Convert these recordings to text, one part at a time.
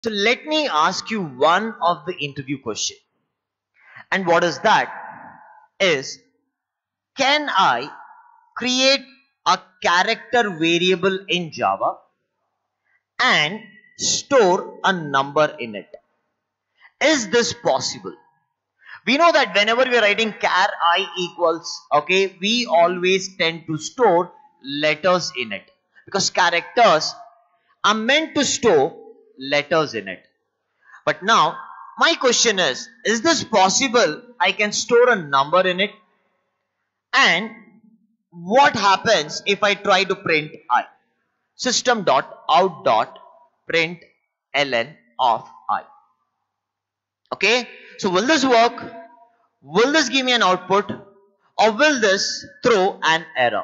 So let me ask you one of the interview question. And what is that? Is, can I create a character variable in Java and store a number in it? Is this possible? We know that whenever we are writing char I equals, okay, we always tend to store letters in it, because characters are meant to store letters in it. But now my question is this possible? I can store a number in it. And what happens if I try to print I? System.out.println of I. Okay, so will this work? Will this give me an output, or will this throw an error?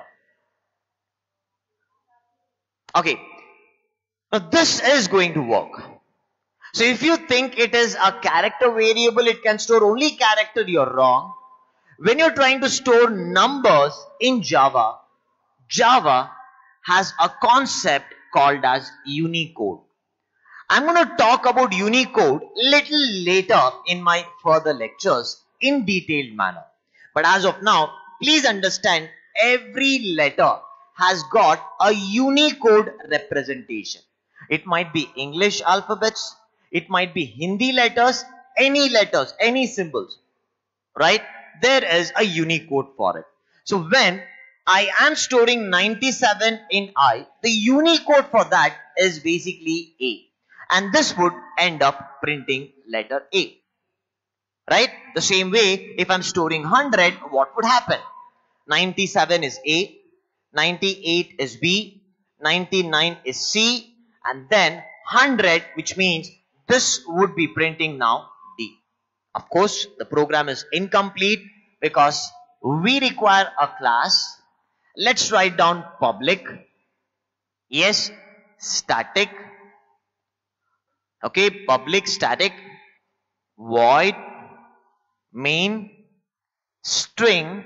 Okay, now this is going to work. So if you think it is a character variable, it can store only character, you're wrong. When you're trying to store numbers in Java, Java has a concept called as Unicode. I'm going to talk about Unicode little later in my further lectures in detailed manner. But as of now, please understand, every letter has got a Unicode representation. It might be English alphabets, it might be Hindi letters, any symbols, right? There is a Unicode for it. So when I am storing 97 in I, the Unicode for that is basically A. And this would end up printing letter A. Right? The same way, if I'm storing 100, what would happen? 97 is A, 98 is B, 99 is C, and then 100, which means this would be printing now D. Of course, the program is incomplete because we require a class. Let's write down public, yes, static, okay, public static, void, main, string,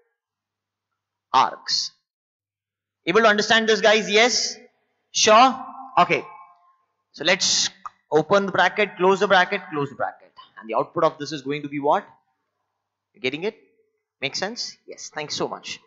args. Able to understand this, guys? Yes? Sure? Okay. So let's open the bracket, close the bracket, close the bracket. And the output of this is going to be what? You getting it? Makes sense? Yes. Thanks so much.